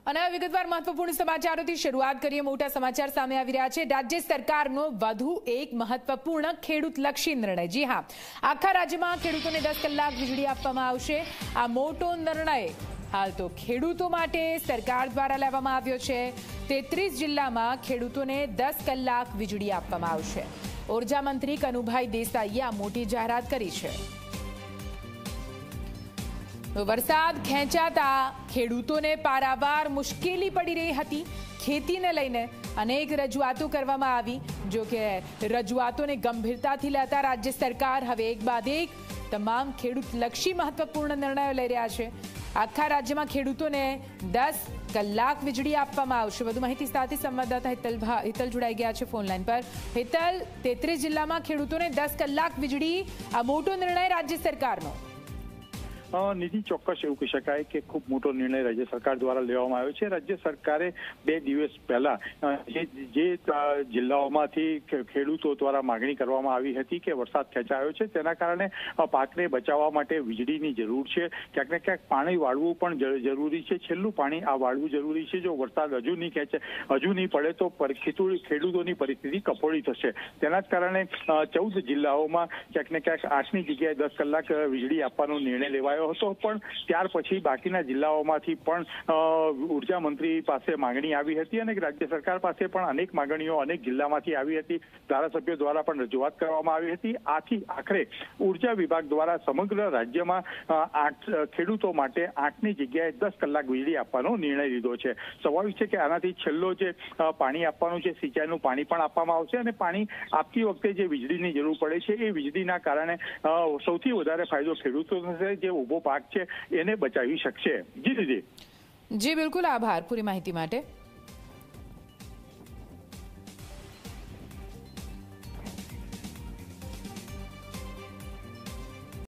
અને વિગતવાર મહત્વપૂર્ણ સમાચારોથી શરૂઆત કરીએ। મોટા સમાચાર સામે આવી રહ્યા છે। રાજ્ય સરકારનો વધુ એક મહત્વપૂર્ણ ખેડૂતલક્ષી નિર્ણય। જી હા, આખા રાજ્યમાં ખેડૂતોને 10 કલાક વીજળી આપવામાં આવશે। આ મોટો નિર્ણય હાલ તો ખેડૂતો માટે સરકાર દ્વારા લેવામાં આવ્યો છે। 33 જિલ્લામાં ખેડૂતોને 10 કલાક વીજળી આપવામાં આવશે। ઉર્જા મંત્રી કનુભાઈ દેસાઈએ આ મોટી જાહેરાત કરી છે। વરસાદ ખેંચાતા ખેડૂતોને પારાવાર મુશ્કેલી પડી રહી હતી। ખેતીને લઈને અનેક રજૂઆતો કરવામાં આવી, જો કે રજૂઆતોને ગંભીરતાથી લેતા રાજ્ય સરકાર હવે એક બાદ એક તમામ ખેડૂતલક્ષી મહત્વપૂર્ણ નિર્ણયો લઈ રહ્યા છે। આખા રાજ્યમાં ખેડૂતોને 10 કલાક વીજળી આપવામાં આવશે। વધુ માહિતી સાથે સંવાદદાતા હિતલ જોડાઈ ગયા છે ફોન લાઈન પર। હિતલ, 33 જિલ્લામાં ખેડૂતોને 10 કલાક વીજળી, આ મોટો નિર્ણય રાજ્ય સરકારનો। નિધિ, ચોક્કસ એવું કહી શકાય કે ખૂબ મોટો નિર્ણય રાજ્ય સરકાર દ્વારા લેવામાં આવ્યો છે। રાજ્ય સરકારે 2 દિવસ પહેલા જે જિલ્લાઓમાંથી ખેડૂતો દ્વારા માંગણી કરવામાં આવી હતી કે વરસાદ ખેંચાયો છે, તેના કારણે પાકને બચાવવા માટે વીજળીની જરૂર છે, ક્યાંક ને ક્યાંક પાણી વાળવું પણ જરૂરી છે। છેલ્લું પાણી આ વાળવું જરૂરી છે। જો વરસાદ હજુ નહીં પડે તો ખેડૂતોની પરિસ્થિતિ કફોડી થશે। તેના જ કારણે 14 જિલ્લાઓમાં ક્યાંક ને ક્યાંક 8ની જગ્યાએ 10 કલાક વીજળી આપવાનો નિર્ણય લેવાયો હતો, પણ ત્યાર પછી બાકીના જિલ્લાઓમાંથી પણ ઉર્જા મંત્રી પાસે માંગણી આવી હતી અને રાજ્ય સરકાર પાસે પણ અનેક માંગણીઓ અનેક જિલ્લામાંથી આવી હતી। ધારાસભ્યો દ્વારા પણ રજૂઆત કરવામાં આવી હતી। આથી આખરે ઉર્જા વિભાગ દ્વારા સમગ્ર રાજ્યમાં ખેડૂતો માટે 8ની જગ્યાએ 10 કલાક વીજળી આપવાનો નિર્ણય લીધો છે। સ્વાભાવિક છે કે આનાથી છેલ્લો જે પાણી આપવાનું છે, સિંચાઈનું પાણી પણ આપવામાં આવશે અને પાણી આપતી વખતે જે વીજળીની જરૂર પડે છે, એ વીજળીના કારણે સૌથી વધારે ફાયદો ખેડૂતો થશે, જે ઉભો પાક છે એને બચાવી શકશે। જી દીદી। જી બિલકુલ, આભાર પૂરી માહિતી માટે।